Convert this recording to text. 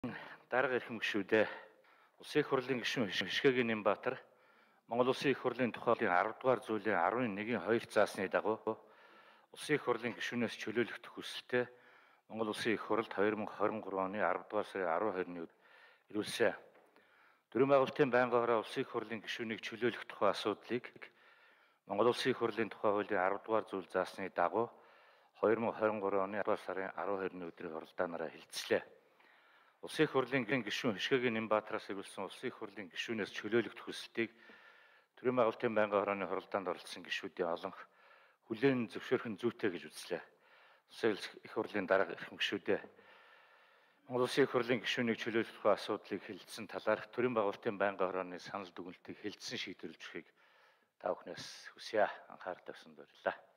Дарга ирэх мөшүүдээ Улсын их хурлын гишүүн Хишгэгийн Нямбатар Монгол Улсын их хурлын тухай 10 дугаар зүйлийн 11-2 заасны дагуу Улсын их хурлын гишүүнээс чөлөөлөгдөх хүсэлтэд Монгол Улсын их хурлд 2023 оны 10 дугаар сарын 12-ны өдөр ирүүлсэн. Төрийн байгуулалтын байнгын хороо Улсын их хурлын гишүүнийг чөлөөлөх тухай асуудлыг Монгол Улсын их хурлын тухай хуулийн 10 дугаар зүйл заасны дагуу 2023 оны 10 дугаар сарын 12-ны өдрийн хуралдаанаараа хэлцлээ. Улсын их хурлын гишүүн Хишгэгийн Нямбатараас ирүүлсэн Улсын их хурлын гишүүнээс чөлөөлөгдөх хүсэлтийг Төрийн байгуулалтын байнгын хорооны хуралдаанд оролцсон гишүүдийн олонх хүлээн зөвшөөрөх нь зүйтэй гэж үзлээ. Улсын их хурлын дарга эрхэм гишүүдээ Монгол Улсын их хурлын гишүүнийг чөлөөлөх асуудлыг хэлэлцсэн талаарх Төрийн байгуулалтын байнгын хорооны санал дүгнэлтийг хэлэлцсэн шийдвэрлэж өгөхийг та бүхнээс хүсье. Анхаарал тавьсанд баярлалаа.